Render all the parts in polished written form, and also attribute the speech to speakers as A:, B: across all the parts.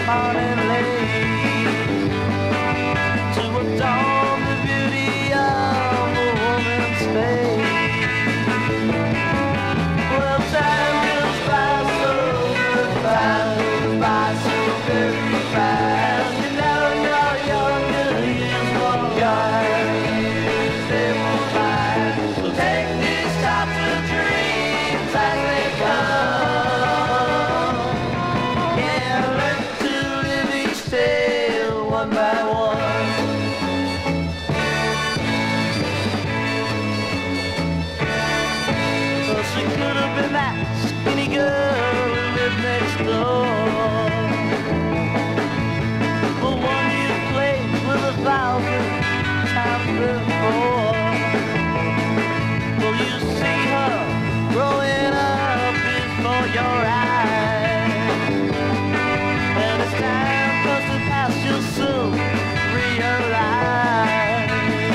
A: morning late to adorn the beauty of a woman's face. Well, time goes by so fast, goes by so very fast. You know you're younger, years more years they won't last. So take these types of dreams as they come. Yeah, learn to live each day one by one. Well, she could have been that skinny girl who lived next door, the one you played with 1,000 times before. Well, you see her growing up before your eyes, and as time goes to pass, you'll soon realize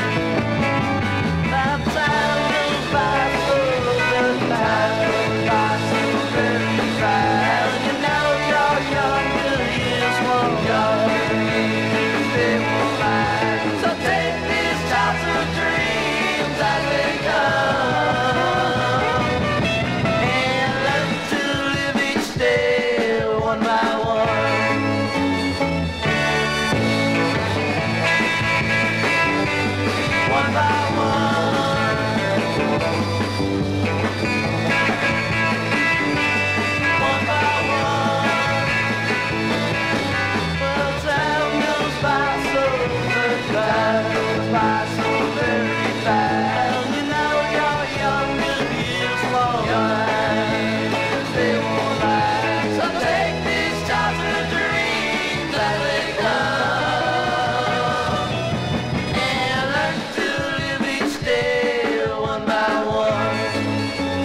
A: that time goes by so very fast, goes by so very fast. You know you're younger, years won't go, they won't last. So take these types of dreams as they come, and learn to live each day one by one. One by one. One by one. Well, time goes by so very fast, goes by so very fast. You know you're younger, years won't last, they won't last. So take these types of dreams as they come, and learn to live each day one by one.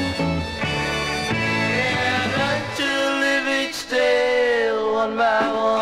A: And learn to live each day one by one.